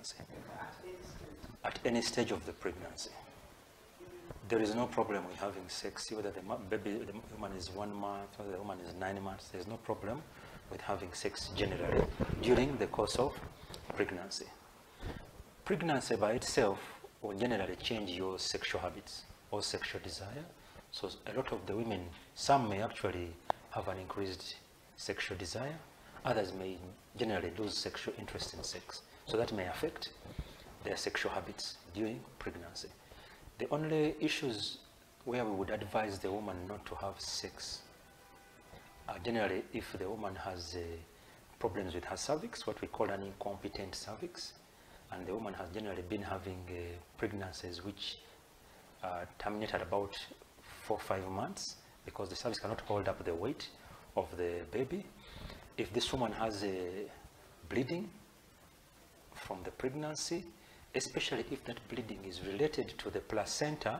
pregnancy. At any stage of the pregnancy. There is no problem with having sex, whether the woman is 1 month, or the woman is 9 months. There is no problem with having sex generally during the course of pregnancy. Pregnancy by itself will generally change your sexual habits or sexual desire. So a lot of the women, some may actually have an increased sexual desire, others may generally lose sexual interest in sex. So that may affect their sexual habits during pregnancy. The only issues where we would advise the woman not to have sex are generally if the woman has problems with her cervix, what we call an incompetent cervix, and the woman has generally been having pregnancies which terminate at about 4 or 5 months because the cervix cannot hold up the weight of the baby. If this woman has bleeding from the pregnancy, especially if that bleeding is related to the placenta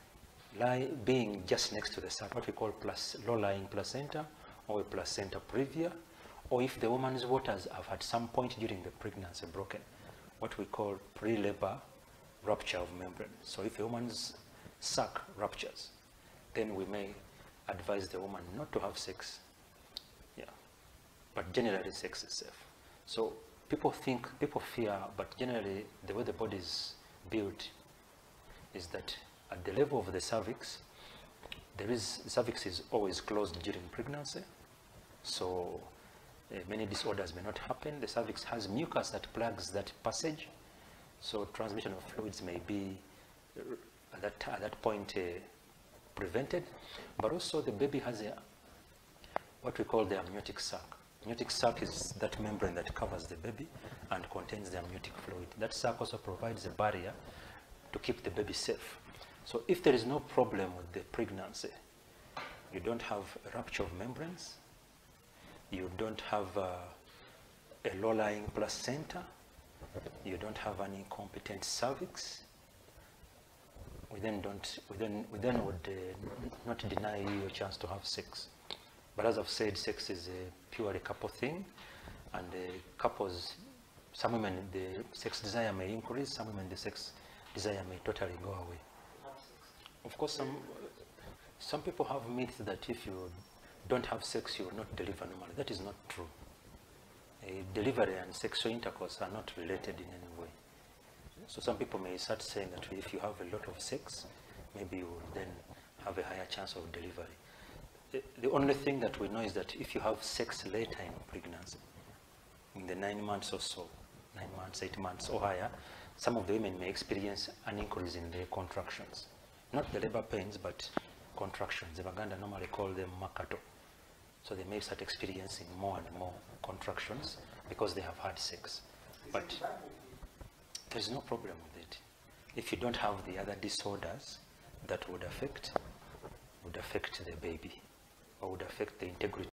being just next to the cervix, what we call low-lying placenta or a placenta previa, or if the woman's waters have at some point during the pregnancy broken, what we call pre-labor rupture of membrane. So if a woman's sac ruptures, then we may advise the woman not to have sex. Yeah, but generally sex is safe. So people fear, but generally the way the body is built is that at the level of the cervix, the cervix is always closed during pregnancy. So many disorders may not happen. The cervix has mucus that plugs that passage. So transmission of fluids may be at that point prevented. But also the baby has what we call the amniotic sac. Amniotic sac is that membrane that covers the baby and contains the amniotic fluid. That sac also provides a barrier to keep the baby safe. So if there is no problem with the pregnancy, you don't have a rupture of membranes, you don't have a low-lying placenta, you don't have an incompetent cervix, we then would not deny you your chance to have sex. But as I've said, sex is a purely couple thing, and couples, some women, the sex desire may increase, some women, the sex desire may totally go away. Of course, some people have myths that if you don't have sex, you will not deliver normally. That is not true. Delivery and sexual intercourse are not related in any way. So some people may start saying that if you have a lot of sex, maybe you will then have a higher chance of delivery. The only thing that we know is that if you have sex later in pregnancy, in the 9 months or so, 9 months, 8 months or higher, some of the women may experience an increase in their contractions. Not the labor pains, but contractions. The Baganda normally call them makato. So they may start experiencing more and more contractions because they have had sex. But there's no problem with it. If you don't have the other disorders that would affect the baby, or would affect the integrity